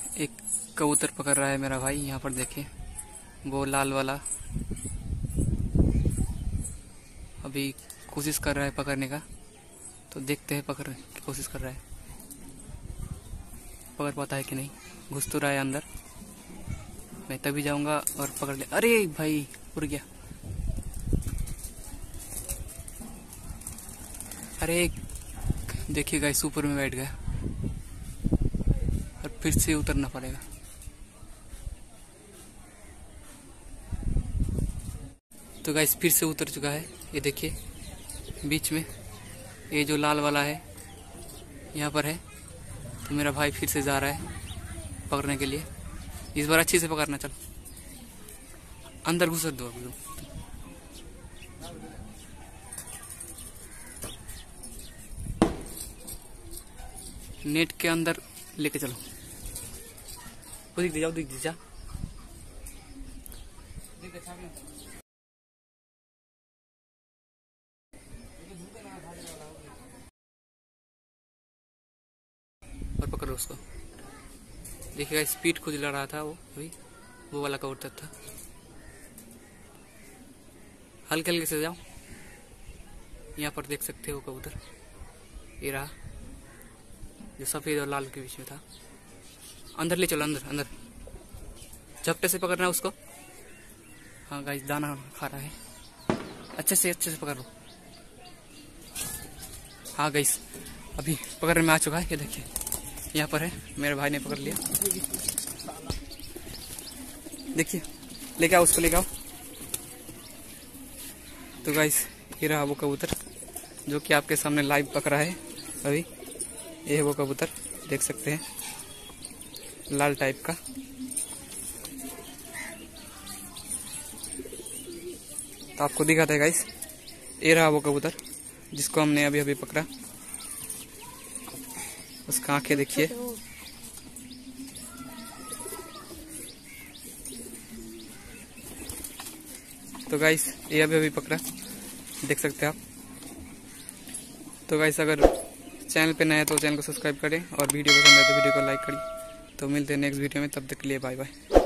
एक कबूतर पकड़ रहा है मेरा भाई। यहाँ पर देखिए वो लाल वाला अभी कोशिश कर रहा है पकड़ने का, तो देखते हैं पकड़ की कोशिश कर रहा है, पकड़ पाता है कि नहीं। घुस तो रहा है अंदर, मैं तभी जाऊंगा और पकड़ ले। अरे भाई उड़ गया। अरे देखिए गाइस ऊपर में बैठ गया और फिर से उतरना पड़ेगा। तो गाइस फिर से उतर चुका है, ये देखिए बीच में ये जो लाल वाला है यहाँ पर है। तो मेरा भाई फिर से जा रहा है पकड़ने के लिए। इस बार अच्छे से पकड़ना, चल अंदर घुस दो अभी। नेट के अंदर लेके चलो, वो दिख जाओ, दिख जा। और पकड़ो उसको। देखिएगा स्पीड खुद लड़ा रहा था वो अभी, वो वाला कबूतर था। हल्के हल्के से जाओ। यहाँ पर देख सकते हो कबूतर, ये रहा जो सफेद और लाल के बीच में था। अंदर ले चलो, अंदर अंदर झपटे से पकड़ना है उसको। हाँ गाइस दाना खा रहा है, अच्छे से पकड़ लो। हाँ गाइस अभी पकड़ने में आ चुका है, ये देखिए यहाँ पर है, मेरे भाई ने पकड़ लिया। देखिए लेके आओ उसको, लेके आओ। तो गाइस ये रहा वो कबूतर जो कि आपके सामने लाइव पकड़ा है अभी। ये है वो कबूतर, देख सकते हैं लाल टाइप का। तो आपको दिखाता है गाइस, ये रहा वो कबूतर जिसको हमने अभी अभी पकड़ा। उसका आंखें देखिए। तो गाइस ये अभी अभी पकड़ा, देख सकते हैं आप। तो गाइस अगर चैनल पे नया है तो चैनल को सब्सक्राइब करें और वीडियो पसंद है तो वीडियो को लाइक करें। तो मिलते हैं नेक्स्ट वीडियो में, तब तक के लिए बाय बाय।